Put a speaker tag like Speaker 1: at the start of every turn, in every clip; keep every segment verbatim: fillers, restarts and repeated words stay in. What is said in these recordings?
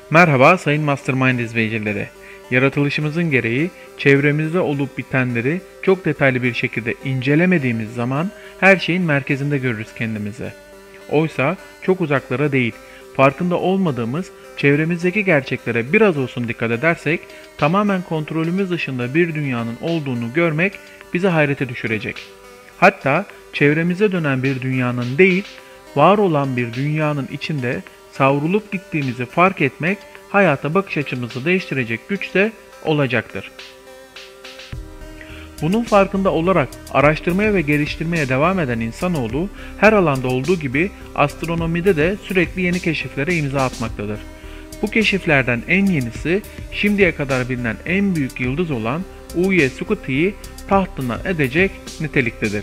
Speaker 1: Merhaba sayın Mastermind izleyicileri. Yaratılışımızın gereği çevremizde olup bitenleri çok detaylı bir şekilde incelemediğimiz zaman her şeyin merkezinde görürüz kendimizi. Oysa çok uzaklara değil, farkında olmadığımız çevremizdeki gerçeklere biraz olsun dikkat edersek tamamen kontrolümüz dışında bir dünyanın olduğunu görmek bizi hayrete düşürecek. Hatta çevremize dönen bir dünyanın değil, var olan bir dünyanın içinde savrulup gittiğimizi fark etmek hayata bakış açımızı değiştirecek güçte olacaktır. Bunun farkında olarak araştırmaya ve geliştirmeye devam eden insanoğlu her alanda olduğu gibi astronomide de sürekli yeni keşiflere imza atmaktadır. Bu keşiflerden en yenisi şimdiye kadar bilinen en büyük yıldız olan Uye Scuti tahtından edecek niteliktedir.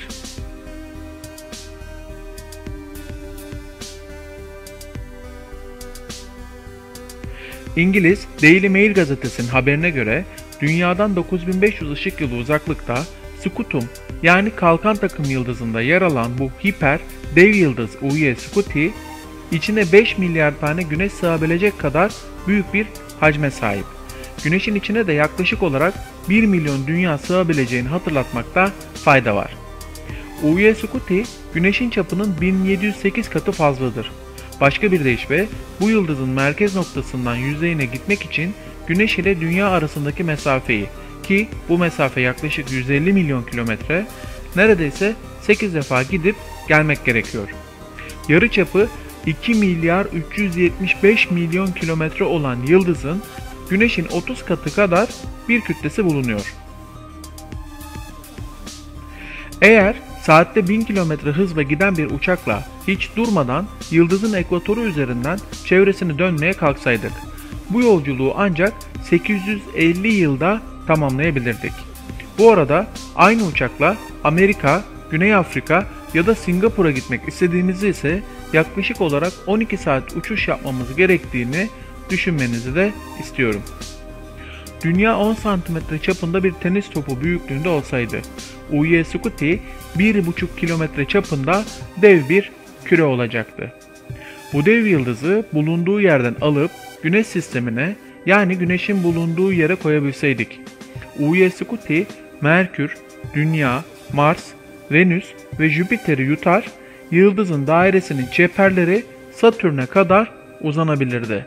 Speaker 1: İngiliz Daily Mail gazetesinin haberine göre dünyadan dokuz bin beş yüz ışık yılı uzaklıkta Scutum yani kalkan takım yıldızında yer alan bu hiper dev yıldız Uye Scuti içine beş milyar tane güneş sığabilecek kadar büyük bir hacme sahip. Güneşin içine de yaklaşık olarak bir milyon dünya sığabileceğini hatırlatmakta fayda var. Uye Scuti güneşin çapının bin yedi yüz sekiz katı fazladır. Başka bir deyişle bu yıldızın merkez noktasından yüzeyine gitmek için Güneş ile Dünya arasındaki mesafeyi, ki bu mesafe yaklaşık yüz elli milyon kilometre, neredeyse sekiz defa gidip gelmek gerekiyor. Yarıçapı iki milyar üç yüz yetmiş beş milyon kilometre olan yıldızın Güneş'in otuz katı kadar bir kütlesi bulunuyor. Eğer saatte bin kilometre hızla giden bir uçakla hiç durmadan yıldızın ekvatoru üzerinden çevresini dönmeye kalksaydık, bu yolculuğu ancak sekiz yüz elli yılda tamamlayabilirdik. Bu arada aynı uçakla Amerika, Güney Afrika ya da Singapur'a gitmek istediğimizde ise yaklaşık olarak on iki saat uçuş yapmamız gerektiğini düşünmenizi de istiyorum. Dünya on santimetre çapında bir tenis topu büyüklüğünde olsaydı, Uye Scuti bir buçuk kilometre çapında dev bir küre olacaktı. Bu dev yıldızı bulunduğu yerden alıp Güneş sistemine, yani Güneş'in bulunduğu yere koyabilseydik, Uye Scuti Merkür, Dünya, Mars, Venüs ve Jüpiter'i yutar, yıldızın dairesinin çeperleri Satürn'e kadar uzanabilirdi.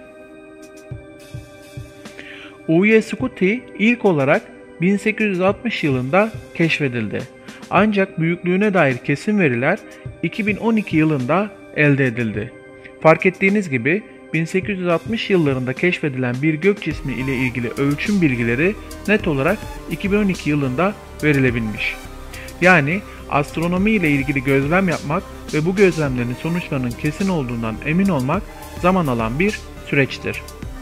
Speaker 1: Uye Scuti ilk olarak bin sekiz yüz altmış yılında keşfedildi. Ancak büyüklüğüne dair kesin veriler iki bin on iki yılında elde edildi. Fark ettiğiniz gibi bin sekiz yüz altmış yıllarında keşfedilen bir gök cismi ile ilgili ölçüm bilgileri net olarak iki bin on iki yılında verilebilmiş. Yani astronomi ile ilgili gözlem yapmak ve bu gözlemlerin sonuçlarının kesin olduğundan emin olmak zaman alan bir süreçtir.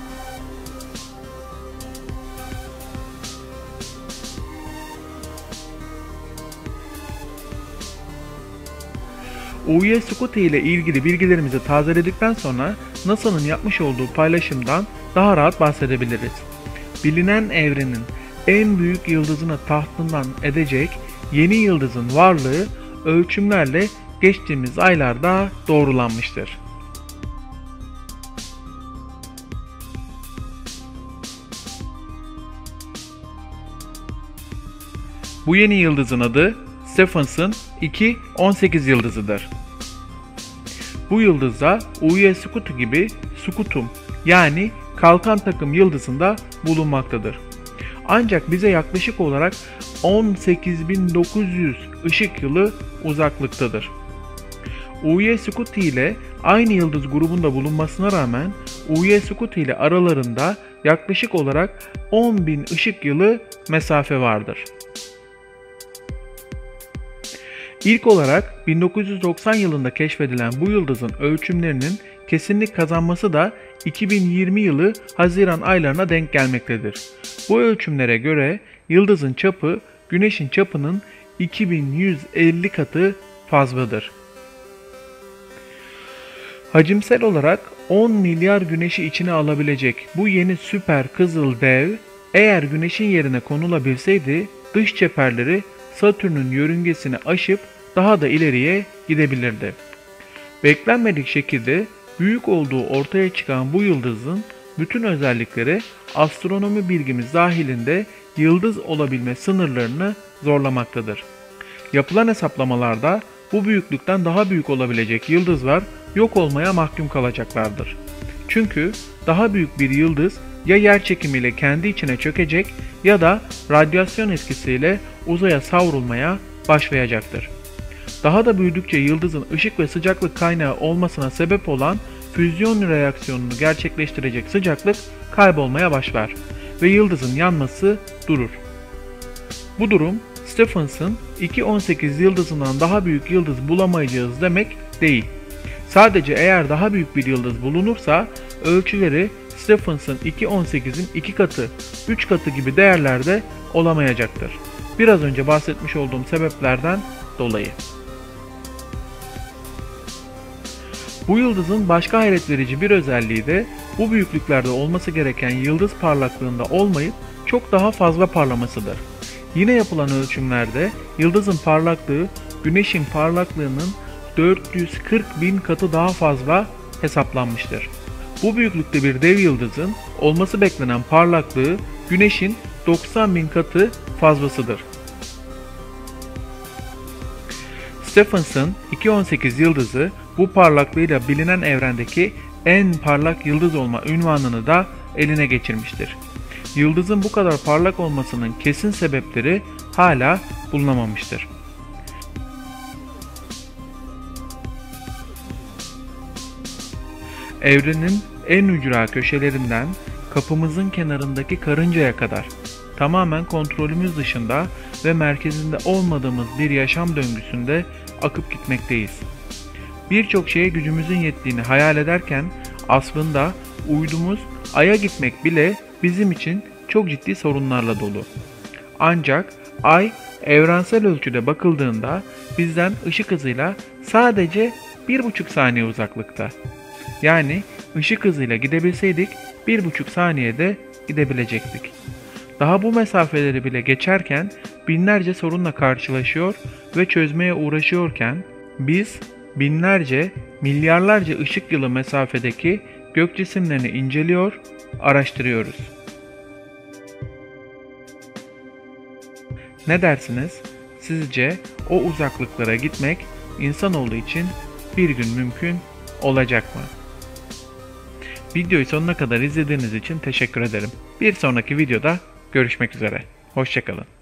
Speaker 1: Uye Scuti ile ilgili bilgilerimizi tazeledikten sonra NASA'nın yapmış olduğu paylaşımdan daha rahat bahsedebiliriz. Bilinen evrenin en büyük yıldızını tahtından edecek yeni yıldızın varlığı ölçümlerle geçtiğimiz aylarda doğrulanmıştır. Bu yeni yıldızın adı Stephenson iki on sekiz yıldızıdır. Bu yıldızda Uye Scuti gibi Scutum yani kalkan takım yıldızında bulunmaktadır. Ancak bize yaklaşık olarak on sekiz bin dokuz yüz ışık yılı uzaklıktadır. Uye Scuti ile aynı yıldız grubunda bulunmasına rağmen Uye Scuti ile aralarında yaklaşık olarak on bin ışık yılı mesafe vardır. İlk olarak bin dokuz yüz doksan yılında keşfedilen bu yıldızın ölçümlerinin kesinlik kazanması da iki bin yirmi yılı Haziran aylarına denk gelmektedir. Bu ölçümlere göre yıldızın çapı Güneş'in çapının iki bin yüz elli katı fazladır. Hacimsel olarak on milyar Güneş'i içine alabilecek bu yeni süper kızıl dev, eğer Güneş'in yerine konulabilseydi dış çeperleri Satürn'ün yörüngesini aşıp daha da ileriye gidebilirdi. Beklenmedik şekilde büyük olduğu ortaya çıkan bu yıldızın bütün özellikleri astronomi bilgimiz dahilinde yıldız olabilme sınırlarını zorlamaktadır. Yapılan hesaplamalarda bu büyüklükten daha büyük olabilecek yıldızlar yok olmaya mahkum kalacaklardır. Çünkü daha büyük bir yıldız ya yerçekimiyle kendi içine çökecek ya da radyasyon etkisiyle uzaya savrulmaya başlayacaktır. Daha da büyüdükçe yıldızın ışık ve sıcaklık kaynağı olmasına sebep olan füzyon reaksiyonunu gerçekleştirecek sıcaklık kaybolmaya başlar ve yıldızın yanması durur. Bu durum Stephens'ın iki on sekiz yıldızından daha büyük yıldız bulamayacağız demek değil. Sadece eğer daha büyük bir yıldız bulunursa ölçüleri Stephens'ın iki on sekizin iki katı, üç katı gibi değerlerde olamayacaktır. Biraz önce bahsetmiş olduğum sebeplerden dolayı. Bu yıldızın başka hayret verici bir özelliği de bu büyüklüklerde olması gereken yıldız parlaklığında olmayıp çok daha fazla parlamasıdır. Yine yapılan ölçümlerde yıldızın parlaklığı Güneş'in parlaklığının dört yüz kırk bin katı daha fazla hesaplanmıştır. Bu büyüklükte bir dev yıldızın olması beklenen parlaklığı Güneş'in doksan bin katı fazlasıdır. Stephens'ın iki on sekiz yıldızı bu parlaklığıyla bilinen evrendeki en parlak yıldız olma unvanını da eline geçirmiştir. Yıldızın bu kadar parlak olmasının kesin sebepleri hala bulunamamıştır. Evrenin en ücra köşelerinden kapımızın kenarındaki karıncaya kadar tamamen kontrolümüz dışında ve merkezinde olmadığımız bir yaşam döngüsünde akıp gitmekteyiz. Birçok şeye gücümüzün yettiğini hayal ederken aslında uydumuz Ay'a gitmek bile bizim için çok ciddi sorunlarla dolu. Ancak Ay evrensel ölçüde bakıldığında bizden ışık hızıyla sadece bir buçuk saniye uzaklıkta. Yani ışık hızıyla gidebilseydik bir buçuk saniyede gidebilecektik. Daha bu mesafeleri bile geçerken binlerce sorunla karşılaşıyor ve çözmeye uğraşıyorken biz binlerce, milyarlarca ışık yılı mesafedeki gök cisimlerini inceliyor, araştırıyoruz. Ne dersiniz? Sizce o uzaklıklara gitmek insanoğlu için bir gün mümkün olacak mı? Videoyu sonuna kadar izlediğiniz için teşekkür ederim. Bir sonraki videoda görüşmek üzere. Hoşça kalın.